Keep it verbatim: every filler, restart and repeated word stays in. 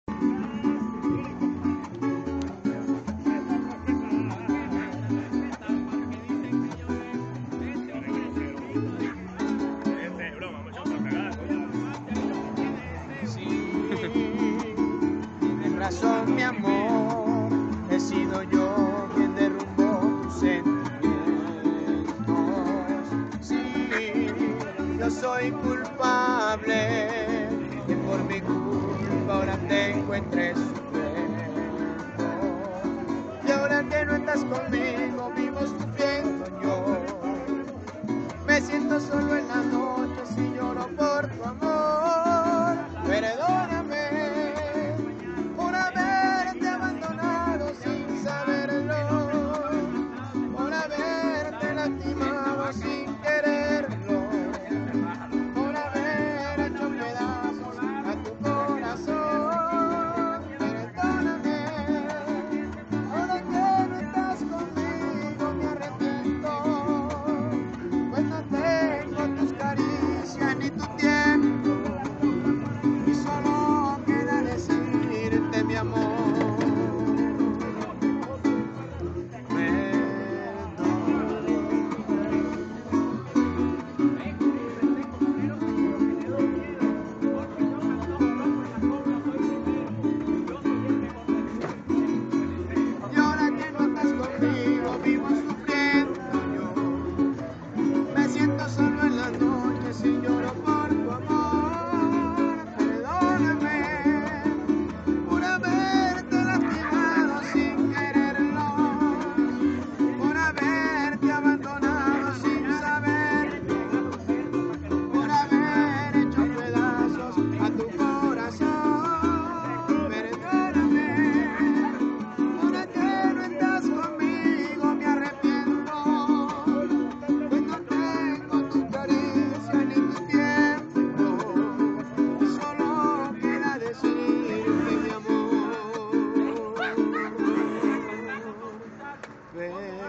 Tienes razón, mi amor, he sido yo quien derrumbó tus sentimientos. Sí, yo soy culpable, que por mi culpa ahora te encuentres sufriendo. Y ahora que no estás conmigo, vivo sufriendo yo. Me siento solo en la noche si lloro por tu amor. Perdóname por haberte abandonado sin saberlo, por haberte lastimado sin quererlo, por haber hecho pedazos a tu corazón. Perdóname, ahora que no estás conmigo me arrepiento, pues no tengo tus caricias ni tu tiempo, y solo queda decirte, mi amor, y ahora que no estás conmigo vivo sufriendo yo. Me siento solo en las noches y lloro por tu amor. Perdóname por haberte lastimado sin quererlo, por haberte abandonado sin saberlo, por haber hecho pedazos a tu corazón. Perdóname, ahora que no estás conmigo me arrepiento, pues no tengo tu caricia ni tu tiempo, y solo queda decirte, mi amor, ven.